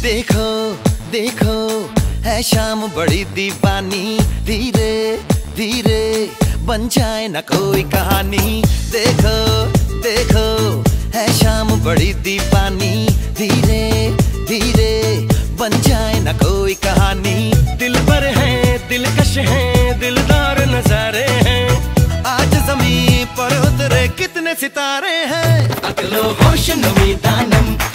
देखो देखो है शाम बड़ी दीवानी, धीरे धीरे बन जाए न कोई कहानी। देखो देखो है शाम बड़ी दीवानी, धीरे धीरे बन जाए न कोई कहानी। दिल पर है दिलकश है दिलदार नजारे हैं, आज ज़मीं पर उतरे कितने सितारे हैं। अकलो होश नमी दानम